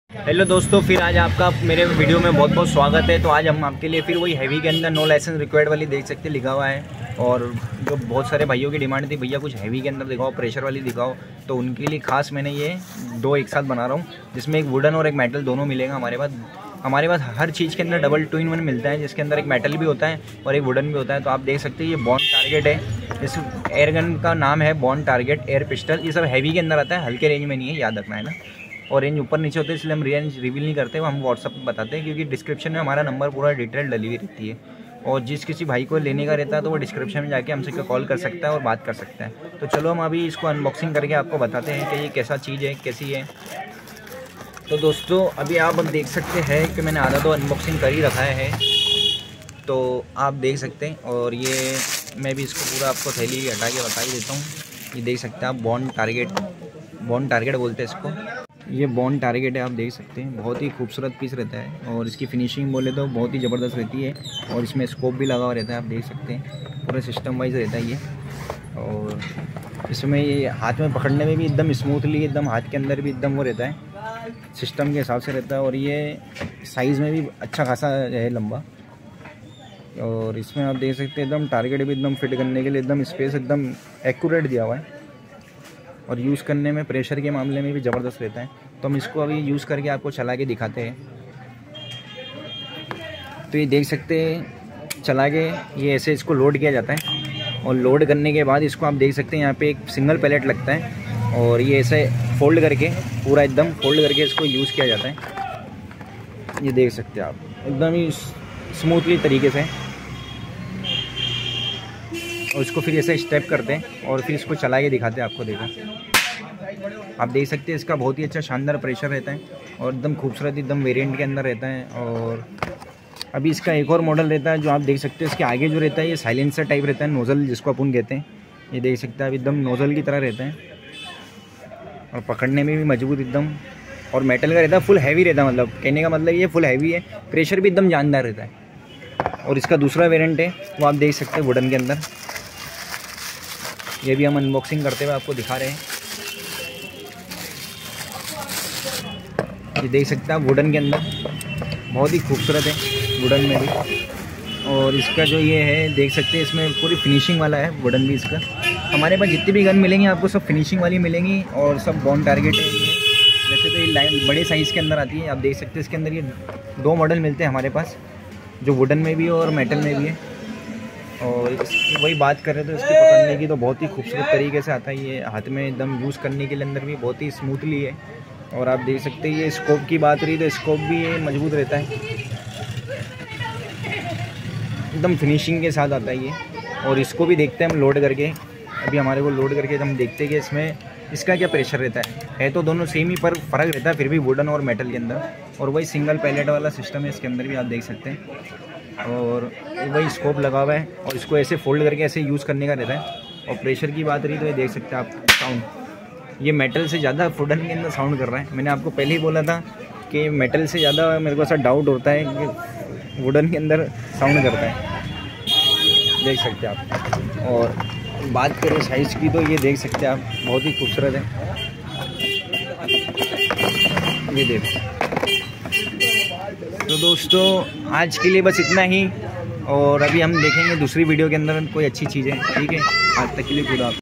Hello दोस्तों, फिर आज आपका मेरे वीडियो में बहुत बहुत स्वागत है। तो आज हम आपके लिए फिर वही हैवी के अंदर नो लाइसेंस रिक्वायर्ड वाली देख सकते लिखा हुआ है। और जो बहुत सारे भाइयों की डिमांड थी, भैया कुछ हैवी के अंदर दिखाओ, प्रेशर वाली दिखाओ, तो उनके लिए खास मैंने ये दो एक साथ बना रहा हूँ, जिसमें एक वुडन और एक मेटल दोनों मिलेगा हमारे पास हर चीज़ के अंदर डबल टू इन वन मिलता है, जिसके अंदर एक मेटल भी होता है और एक वुडन भी होता है। तो आप देख सकते हैं ये बॉन्ड टारगेट है, इस एयर गन का नाम है बॉन्ड टारगेट एयर पिस्टल। ये सब हैवी के अंदर आता है, हल्के रेंज में नहीं है, याद रखना है ना। और रेंज ऊपर नीचे होते हैं, इसलिए हम रेंज रिवील नहीं करते, हम व्हाट्सअप पर बताते हैं, क्योंकि डिस्क्रिप्शन में हमारा नंबर पूरा डिटेल डली हुई रहती है। और जिस किसी भाई को लेने का रहता है तो वो डिस्क्रिप्शन में जाके हमसे कॉल कर सकता है और बात कर सकता है। तो चलो हम अभी इसको अनबॉक्सिंग करके आपको बताते हैं कि ये कैसा चीज़ है, कैसी है। तो दोस्तों अभी आप देख सकते हैं कि मैंने आधा तो अनबॉक्सिंग कर ही रखा है, तो आप देख सकते हैं। और ये मैं भी इसको पूरा आपको थैली हटा के बता ही देता हूँ। ये देख सकते हैं आप बॉन्ड टारगेट बोलते हैं इसको। ये बॉन्ड टारगेट है, आप देख सकते हैं, बहुत ही खूबसूरत पीस रहता है और इसकी फिनिशिंग बोले तो बहुत ही ज़बरदस्त रहती है। और इसमें स्कोप भी लगा हुआ रहता है, आप देख सकते हैं, पूरे सिस्टम वाइज रहता है ये। और इसमें ये हाथ में पकड़ने में भी एकदम स्मूथली, एकदम हाथ के अंदर भी एकदम वो रहता है, सिस्टम के हिसाब से रहता है। और ये साइज़ में भी अच्छा खासा है, लंबा। और इसमें आप देख सकते हैं एकदम टारगेट भी एकदम फिट करने के लिए एकदम स्पेस एकदम एक्यूरेट दिया हुआ है। और यूज़ करने में प्रेशर के मामले में भी ज़बरदस्त रहता है। तो हम इसको अभी यूज़ करके आपको चला के दिखाते हैं। तो ये देख सकते हैं चला के ये ऐसे इसको लोड किया जाता है। और लोड करने के बाद इसको आप देख सकते हैं यहाँ पे एक सिंगल पैलेट लगता है और ये ऐसे फोल्ड करके पूरा एकदम फोल्ड करके इसको यूज़ किया जाता है। ये देख सकते हैं आप एकदम ही स्मूथली तरीके से। और इसको फिर ऐसे स्टेप करते हैं और फिर इसको चला के दिखाते हैं आपको। देखो आप देख सकते हैं इसका बहुत ही अच्छा शानदार प्रेशर रहता है और एकदम खूबसूरत एकदम वेरिएंट के अंदर रहता है। और अभी इसका एक और मॉडल रहता है जो आप देख सकते हैं, इसके आगे जो रहता है ये साइलेंसर टाइप रहता है, नोज़ल जिसको अपन कहते हैं। ये देख सकते हैं आप एकदम नोज़ल की तरह रहता है और पकड़ने में भी मजबूत एकदम। और मेटल का रहता है, फुल हैवी रहता है, मतलब कहने का मतलब ये फुल हैवी है, प्रेशर भी एकदम जानदार रहता है। और इसका दूसरा वेरिएंट है वो आप देख सकते हैं वुडन के अंदर। ये भी हम अनबॉक्सिंग करते हुए आपको दिखा रहे हैं। ये देख सकते हैं आप वुडन के अंदर, बहुत ही खूबसूरत है वुडन में भी। और इसका जो ये है देख सकते हैं, इसमें पूरी फिनिशिंग वाला है वुडन भी इसका। हमारे पास जितनी भी गन मिलेंगी आपको सब फिनिशिंग वाली मिलेंगी और सब बॉन्ड टारगेट है। वैसे तो ये लाइन बड़े साइज़ के अंदर आती है, आप देख सकते हैं। इसके अंदर ये दो मॉडल मिलते हैं हमारे पास, जो वुडन में भी है और मेटल में भी है। और वही बात कर रहे थे इसकी पकड़ने की, तो बहुत ही खूबसूरत तरीके से आता है ये हाथ में, एकदम यूज़ करने के लिए अंदर भी बहुत ही स्मूथली है। और आप देख सकते हैं ये स्कोप की बात रही तो स्कोप भी ये मजबूत रहता है, एकदम फिनिशिंग के साथ आता है ये। और इसको भी देखते हैं हम लोड करके, अभी हमारे को लोड करके हम देखते हैं कि इसमें इसका क्या प्रेशर रहता है तो दोनों सेम ही, पर फ़र्क रहता है फिर भी वुडन और मेटल के अंदर। और वही सिंगल पैलेट वाला सिस्टम है इसके अंदर भी, आप देख सकते हैं। और वही स्कोप लगा हुआ है और इसको ऐसे फोल्ड करके ऐसे यूज़ करने का रहता है। और प्रेशर की बात रही तो ये देख सकते हैं आप साउंड, ये मेटल से ज़्यादा वुडन के अंदर साउंड कर रहा है। मैंने आपको पहले ही बोला था कि मेटल से ज़्यादा मेरे को ऐसा डाउट होता है कि वुडन के अंदर साउंड करता है, देख सकते हैं आप। और बात करें साइज़ की तो ये देख सकते हैं आप, बहुत ही खूबसूरत है। ये देखो। तो दोस्तों आज के लिए बस इतना ही, और अभी हम देखेंगे दूसरी वीडियो के अंदर कोई अच्छी चीज़ें, ठीक है। आज तक के लिए खुदा।